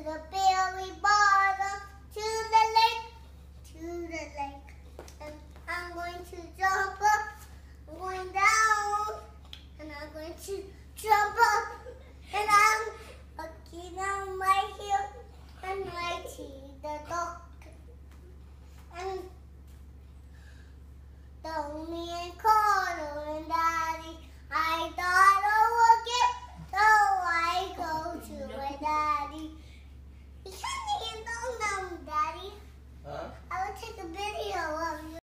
the very bottom, to the lake. And I'm going to jump up, I'm going down, and I'm going to jump up, and I'm looking on my heel, and I see the dog. And the man called.